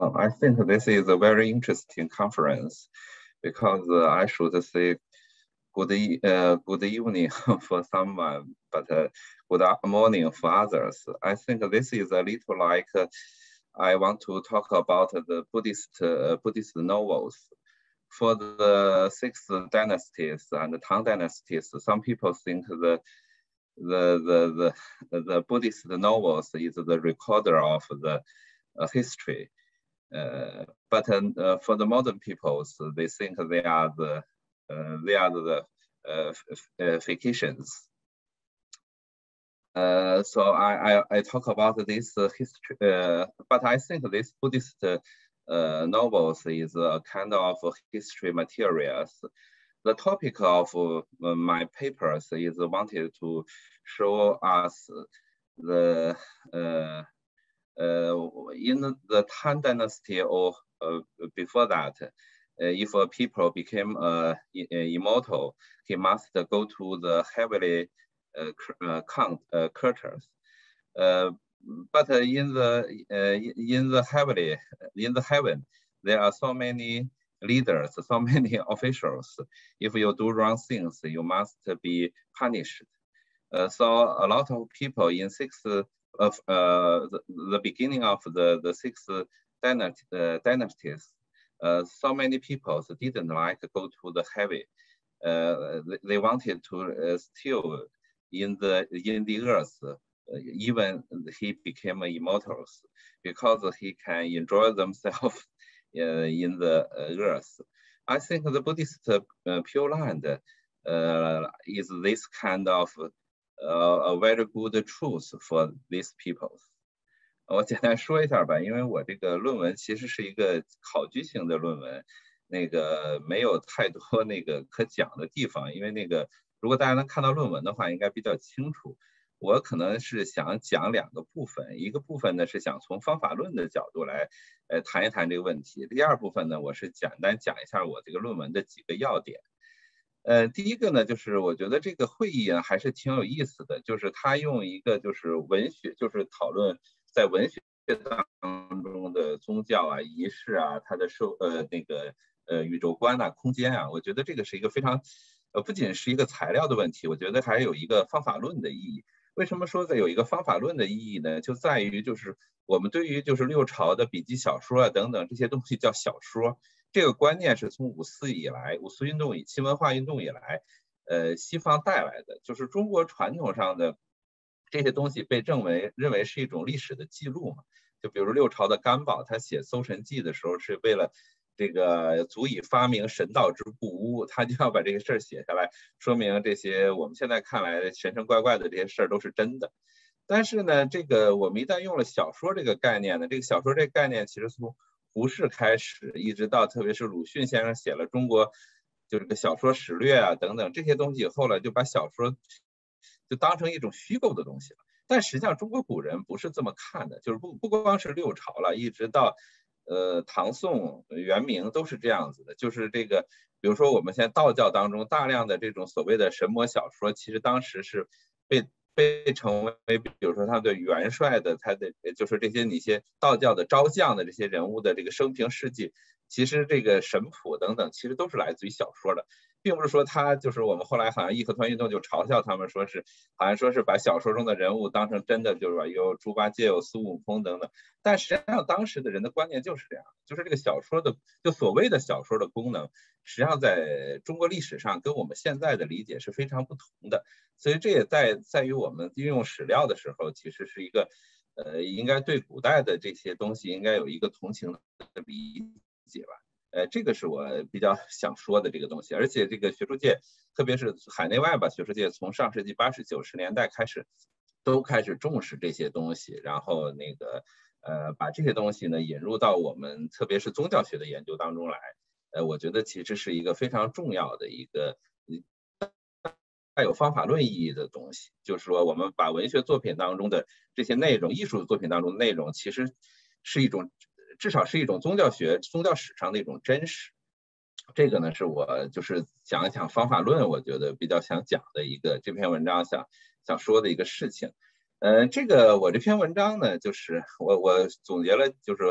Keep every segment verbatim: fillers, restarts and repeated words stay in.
Um, I think this is a very interesting conference because uh, I should say good, e uh, good evening for someone, but uh, good morning for others. I think this is a little like uh, I want to talk about the Buddhist uh, Buddhist novels. For the six dynasties and the Tang dynasties, some people think the the the the, the Buddhist novels is the recorder of the uh, history. Uh, but uh, for the modern peoples, they think they are the uh, they are the uh, uh, fictions. Uh, so I, I I talk about this uh, history, uh, but I think this Buddhist uh, novels is a kind of history materials. The topic of uh, my papers is wanted to show us the uh, Uh, in the Tang dynasty or uh, before that, uh, if a people became uh, immortal, he must go to the heavenly uh, uh, count, uh, quarters. Uh, but in the uh, in the heavenly in the heaven, there are so many leaders, so many officials. If you do wrong things, you must be punished. Uh, so a lot of people in six of uh, the, the beginning of the, the six dynasties, uh, dynasties uh, so many people didn't like to go to the heaven. Uh, they, they wanted to uh, still in the in the earth, uh, even he became immortals because he can enjoy themselves uh, in the earth. I think the Buddhist uh, Pure Land uh, is this kind of Uh, a very good truth for these people. 我简单说一下吧，因为我这个论文其实是一个考据性的论文，那个没有太多那个可讲的地方，因为那个如果大家能看到论文的话，应该比较清楚。我可能是想讲两个部分，一个部分呢是想从方法论的角度来呃谈一谈这个问题，第二部分呢我是简单讲一下我这个论文的几个要点。呃，第一个呢，就是我觉得这个会议啊还是挺有意思的，就是他用一个就是文学，就是讨论在文学当中的宗教啊、仪式啊，它的受呃那个呃宇宙观啊、空间啊，我觉得这个是一个非常呃不仅是一个材料的问题，我觉得还有一个方法论的意义。为什么说有一个方法论的意义呢？就在于就是我们对于就是六朝的笔记小说啊等等这些东西叫小说。这个观念是从五四以来，五四运动以新文化运动以来，呃，西方带来的，就是中国传统上的这些东西被认为认为是一种历史的记录嘛。就比如六朝的干宝，他写《搜神记》的时候，是为了这个足以发明神道之不污，他就要把这个事儿写下来，说明这些我们现在看来神神怪怪的这些事儿都是真的。但是呢，这个我们一旦用了小说这个概念呢，这个小说这个概念其实从胡适开始，一直到特别是鲁迅先生写了中国就这个小说史略啊等等这些东西以后呢，就把小说就当成一种虚构的东西了。但实际上中国古人不是这么看的，就是不不光是六朝了，一直到呃唐宋元明都是这样子的。就是这个，比如说我们现在道教当中大量的这种所谓的神魔小说，其实当时是被被称为，比如说他的元帅的，他的就是这些一些道教的招将的这些人物的这个生平事迹，其实这个神谱等等，其实都是来自于小说的，并不是说他就是我们后来好像义和团运动就嘲笑他们，说是好像说是把小说中的人物当成真的，就是说有猪八戒、有孙悟空等等，但实际上当时的人的观念就是这样，就是这个小说的就所谓的小说的功能，实际上在中国历史上跟我们现在的理解是非常不同的。所以这也在在于我们运用史料的时候，其实是一个，呃，应该对古代的这些东西应该有一个同情的理解吧。呃，这个是我比较想说的这个东西。而且这个学术界，特别是海内外吧，学术界从上世纪八十九十年代开始，都开始重视这些东西，然后那个呃，把这些东西呢引入到我们特别是宗教学的研究当中来。呃，我觉得其实是一个非常重要的一个。带有方法论意义的东西，就是说我们把文学作品当中的这些内容，艺术作品当中的内容，其实是一种，至少是一种宗教学、宗教史上的一种真实。这个呢，是我就是讲一讲方法论，我觉得比较想讲的一个这篇文章想想说的一个事情。呃，这个我这篇文章呢，就是我我总结了，就是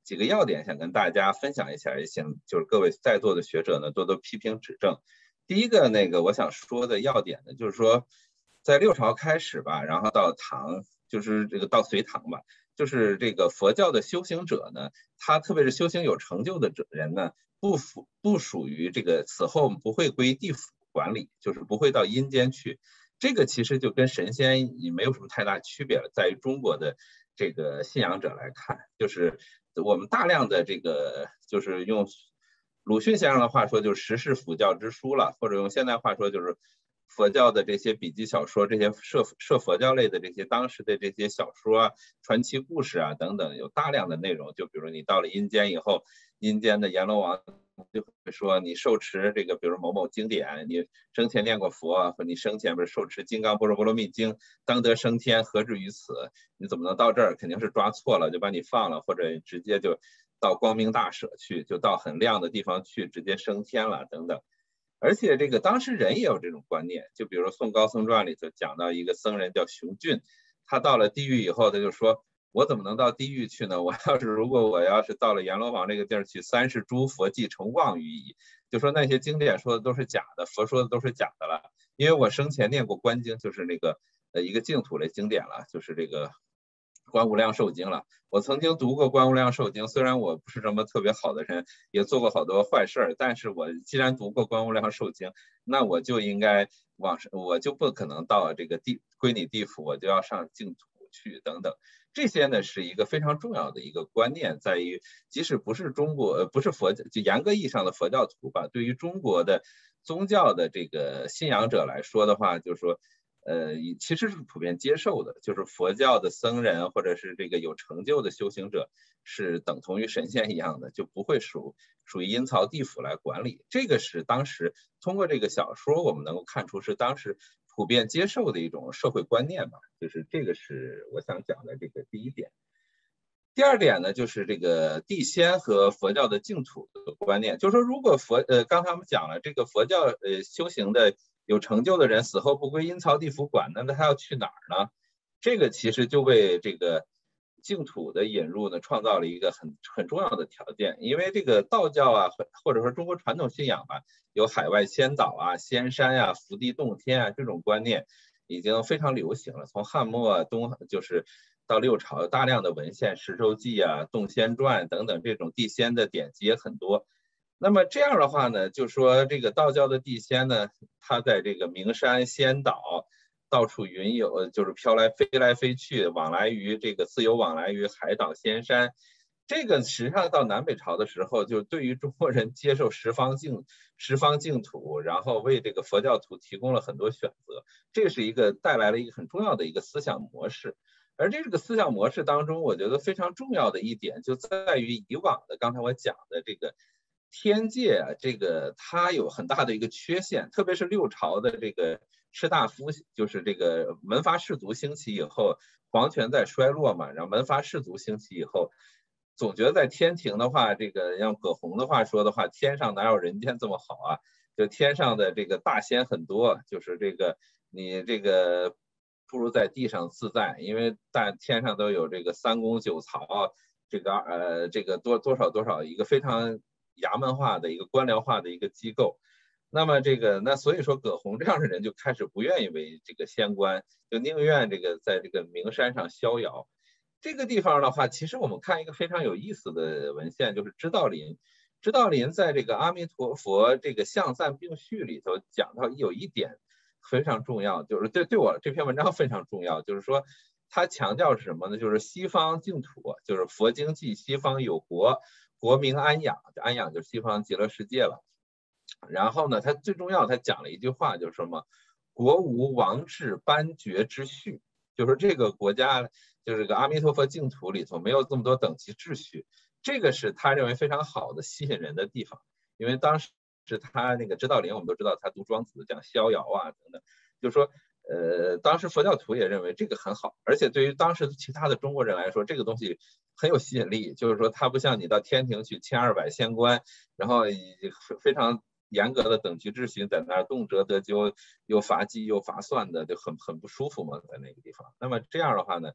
几个要点想跟大家分享一下，也请就是各位在座的学者呢多多批评指正。第一个那个我想说的要点呢，就是说在六朝开始吧，然后到唐，就是这个到隋唐吧，就是这个佛教的修行者呢，他特别是修行有成就的人呢，不属不属于这个此后不会归地府管理，就是不会到阴间去。这个其实就跟神仙也没有什么太大区别了，在于中国的这个信仰者来看，就是我们大量的这个，就是用鲁迅先生的话说，就是时是佛教之书了，或者用现代话说，就是佛教的这些笔记小说，这些涉涉佛教类的这些当时的这些小说啊、传奇故事啊等等，有大量的内容。就比如你到了阴间以后，阴间的阎罗王就会说你受持这个，比如某某经典，你生前念过佛，或你生前不是受持《金刚般若波罗蜜经》，当得升天，何至于此？你怎么能到这儿？肯定是抓错了，就把你放了，或者直接就到光明大舍去，就到很亮的地方去，直接升天了等等。而且这个当时人也有这种观念，就比如说《宋高僧传》里头讲到一个僧人叫熊俊，他到了地狱以后，他就说，我怎么能到地狱去呢？我要是如果我要是到了阎罗王这个地儿去，三世诸佛即成妄语矣。就说那些经典说的都是假的，佛说的都是假的了。因为我生前念过观经，就是那个呃一个净土类经典了，就是这个观无量寿经了。我曾经读过观无量寿经，虽然我不是什么特别好的人，也做过好多坏事，但是我既然读过观无量寿经，那我就应该往上，我就不可能到这个地归你地府，我就要上净土去等等。这些呢是一个非常重要的一个观念，在于即使不是中国，不是佛教，就严格意义上的佛教徒吧，对于中国的宗教的这个信仰者来说的话，就是说。呃，其实是普遍接受的，就是佛教的僧人或者是这个有成就的修行者是等同于神仙一样的，就不会属属于阴曹地府来管理。这个是当时通过这个小说我们能够看出是当时普遍接受的一种社会观念吧，就是这个是我想讲的这个第一点。第二点呢，就是这个地仙和佛教的净土的观念，就是说如果佛呃刚才我们讲了这个佛教呃修行的有成就的人死后不归阴曹地府管，那他要去哪儿呢？这个其实就为这个净土的引入呢创造了一个很很重要的条件。因为这个道教啊，或者说中国传统信仰吧，有海外仙岛啊、仙山啊、福地洞天啊这种观念已经非常流行了。从汉末东就是到六朝，大量的文献，《石洲记》啊、《洞仙传》等等这种地仙的典籍也很多。那么这样的话呢，就说这个道教的地仙呢，它在这个名山仙岛到处云游，就是飘来飞来飞去，往来于这个自由往来于海岛仙山。这个实际上到南北朝的时候，就对于中国人接受十方净十方净土，然后为这个佛教徒提供了很多选择。这是一个带来了一个很重要的一个思想模式。而这个思想模式当中，我觉得非常重要的一点就在于以往的刚才我讲的这个。天界啊，这个它有很大的一个缺陷，特别是六朝的这个士大夫，就是这个门阀士族兴起以后，皇权在衰落嘛，然后门阀士族兴起以后，总觉得在天庭的话，这个让葛洪的话说的话，天上哪有人间这么好啊？就天上的这个大仙很多，就是这个你这个不如在地上自在，因为在天上都有这个三公九曹，这个呃这个多多少多少一个非常。衙门化的一个官僚化的一个机构，那么这个那所以说葛洪这样的人就开始不愿意为这个仙官，就宁愿这个在这个名山上逍遥。这个地方的话，其实我们看一个非常有意思的文献，就是知道林。知道林在这个阿弥陀佛这个象赞并序里头讲到有一点非常重要，就是对对我这篇文章非常重要，就是说他强调是什么呢？就是西方净土，就是佛经记西方有国。国名安养，安养就是西方极乐世界了。然后呢，他最重要，他讲了一句话，就是什么？国无王制颁爵之序，就是这个国家，就是这个阿弥陀佛净土里头没有这么多等级秩序，这个是他认为非常好的吸引人的地方。因为当时是他那个知道林，我们都知道他读庄子讲逍遥啊等等，就是说。呃，当时佛教徒也认为这个很好，而且对于当时其他的中国人来说，这个东西很有吸引力。就是说，它不像你到天庭去千二百仙官，然后非常严格的等级秩序在那儿，动辄得咎，又罚记又罚算的，就很很不舒服嘛，在那个地方。那么这样的话呢，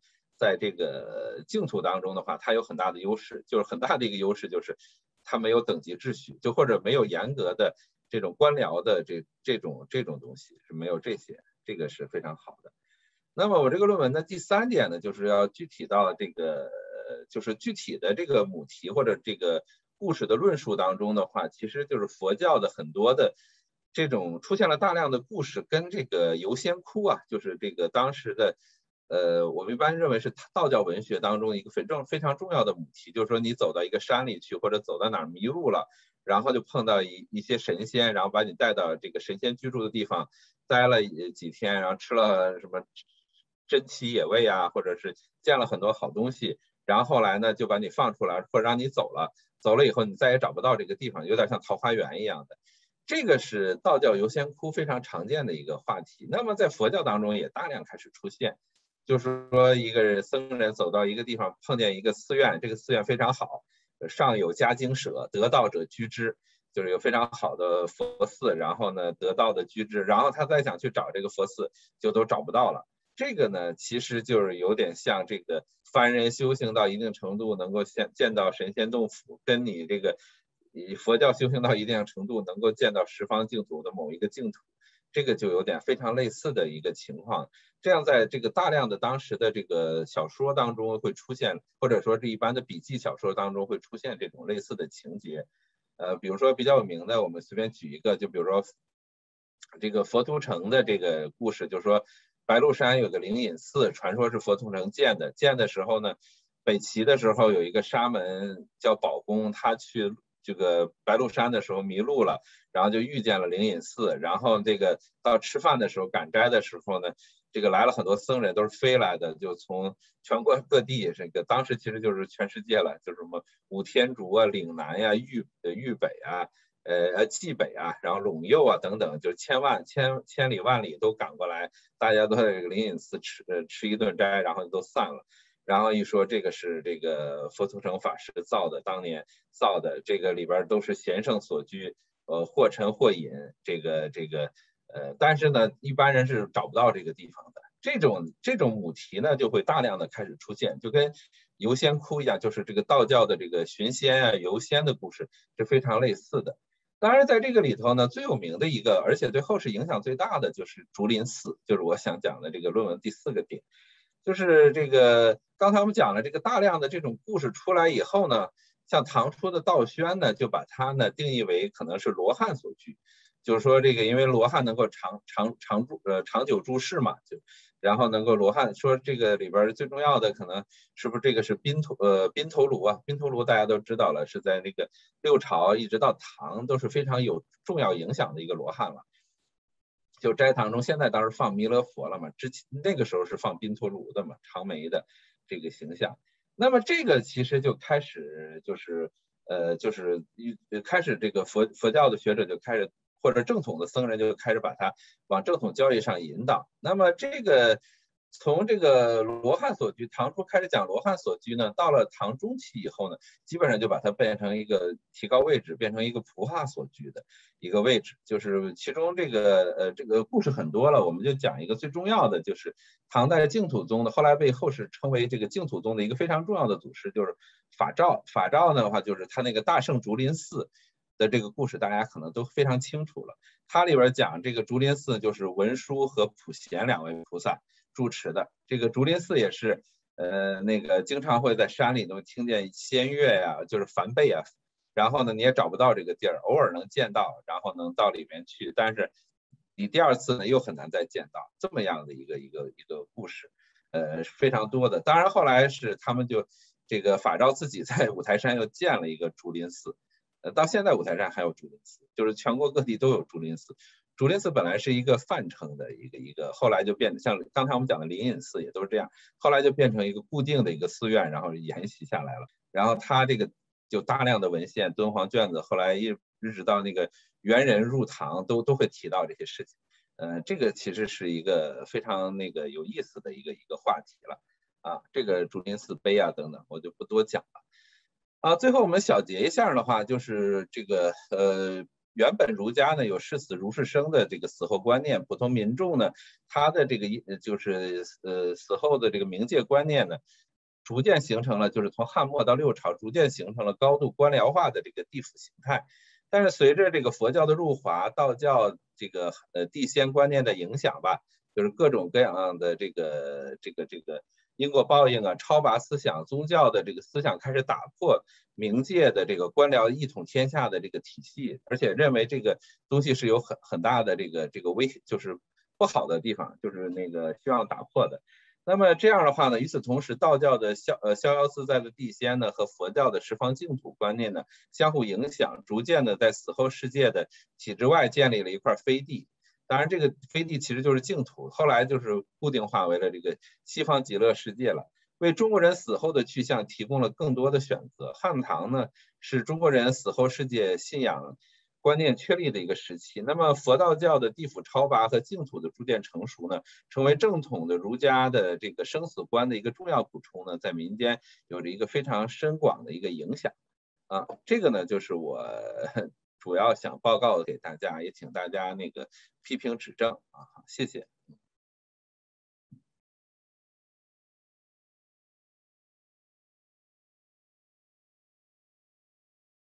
在这个净土当中的话，它有很大的优势，就是很大的一个优势就是它没有等级秩序，就或者没有严格的这种官僚的这这种这种东西是没有这些，这个是非常好的。那么我这个论文的第三点呢，就是要具体到这个，就是具体的这个母题或者这个故事的论述当中的话，其实就是佛教的很多的这种出现了大量的故事，跟这个游仙窟啊，就是这个当时的，呃，我们一般认为是道教文学当中一个非常非常重要的母题，就是说你走到一个山里去，或者走到哪儿迷路了，然后就碰到一一些神仙，然后把你带到这个神仙居住的地方，待了几天，然后吃了什么珍奇野味啊，或者是见了很多好东西，然后后来呢就把你放出来，或者让你走了，走了以后你再也找不到这个地方，有点像桃花源一样的。这个是道教游仙窟非常常见的一个话题。那么在佛教当中也大量开始出现，就是说一个僧人走到一个地方，碰见一个寺院，这个寺院非常好，上有嘉精舍，得道者居之，就是有非常好的佛寺，然后呢得道的居之，然后他再想去找这个佛寺就都找不到了。这个呢其实就是有点像这个凡人修行到一定程度能够见见到神仙洞府，跟你这个以佛教修行到一定程度能够见到十方净土的某一个净土，这个就有点非常类似的一个情况。这样在这个大量的当时的这个小说当中会出现，或者说是一般的笔记小说当中会出现这种类似的情节。呃，比如说比较有名的，我们随便举一个，就比如说这个佛图澄的这个故事，就是说白鹿山有个灵隐寺，传说是佛图澄建的。建的时候呢，北齐的时候有一个沙门叫保公，他去这个白鹿山的时候迷路了，然后就遇见了灵隐寺，然后这个到吃饭的时候赶斋的时候呢，这个来了很多僧人，都是飞来的，就从全国各地，这个当时其实就是全世界了，就是什么五天竺啊、岭南呀、啊、豫豫北啊、呃冀北啊，然后陇右啊等等，就千万千千里万里都赶过来，大家都在这个灵隐寺吃呃吃一顿斋，然后都散了。然后一说这个是这个佛图澄法师造的，当年造的，这个里边都是贤圣所居，呃，或沉或隐，这个这个呃，但是呢，一般人是找不到这个地方的。这种这种母题呢，就会大量的开始出现，就跟游仙窟一样，就是这个道教的这个寻仙啊、游仙的故事是非常类似的。当然，在这个里头呢，最有名的一个，而且对后世影响最大的就是竹林寺，就是我想讲的这个论文第四个点。就是这个刚才我们讲了这个大量的这种故事出来以后呢，像唐初的道宣呢，就把它呢定义为可能是罗汉所居，就是说这个因为罗汉能够长长长住呃长久住世嘛，就然后能够罗汉说这个里边最重要的可能是不是这个是宾头呃宾头卢啊，宾头卢大家都知道了，是在那个六朝一直到唐都是非常有重要影响的一个罗汉了。就斋堂中，现在当然放弥勒佛了嘛，之前那个时候是放宾陀卢的嘛，长眉的这个形象。那么这个其实就开始就是呃就是开始这个佛佛教的学者就开始，或者正统的僧人就开始把它往正统教义上引导。那么这个从这个罗汉所居，唐初开始讲罗汉所居呢，到了唐中期以后呢，基本上就把它变成一个提高位置，变成一个菩萨所居的一个位置。就是其中这个呃这个故事很多了，我们就讲一个最重要的，就是唐代净土宗的，后来被后世称为这个净土宗的一个非常重要的祖师，就是法照。法照的话，就是他那个大圣竹林寺的这个故事，大家可能都非常清楚了。它里边讲这个竹林寺就是文殊和普贤两位菩萨住持的。这个竹林寺也是呃那个经常会在山里头听见仙乐呀，就是梵呗啊，然后呢你也找不到这个地儿，偶尔能见到，然后能到里面去，但是你第二次呢又很难再见到，这么样的一个一个一个故事，呃非常多的。当然后来是他们就这个法照自己在五台山又建了一个竹林寺，呃到现在五台山还有竹林寺，就是全国各地都有竹林寺。竹林寺本来是一个泛称的一个一个，后来就变得像刚才我们讲的灵隐寺也都是这样，后来就变成一个固定的一个寺院，然后沿袭下来了。然后它这个就大量的文献敦煌卷子，后来一一直到那个元人入唐都都会提到这些事情。呃，这个其实是一个非常那个有意思的一个一个话题了啊。这个竹林寺碑啊等等，我就不多讲了。啊，最后我们小结一下的话，就是这个呃。 原本儒家呢有视死如是生的这个死后观念，普通民众呢他的这个就是呃死后的这个冥界观念呢，逐渐形成了就是从汉末到六朝逐渐形成了高度官僚化的这个地府形态。但是随着这个佛教的入华，道教这个呃地仙观念的影响吧，就是各种各样的这个这个这个因果报应啊、超拔思想、宗教的这个思想开始打破冥界的这个官僚一统天下的这个体系，而且认为这个东西是有很很大的这个这个危，就是不好的地方，就是那个需要打破的。那么这样的话呢，与此同时，道教的逍呃逍遥自在的地仙呢，和佛教的十方净土观念呢相互影响，逐渐的在死后世界的体制外建立了一块飞地。当然，这个飞地其实就是净土，后来就是固定化为了这个西方极乐世界了，为中国人死后的去向提供了更多的选择。汉唐呢，是中国人死后世界信仰观念确立的一个时期。那么佛道教的地府超拔和净土的逐渐成熟呢，成为正统的儒家的这个生死观的一个重要补充呢，在民间有着一个非常深广的一个影响。啊，这个呢就是我主要想报告给大家，也请大家那个批评指正啊，谢谢。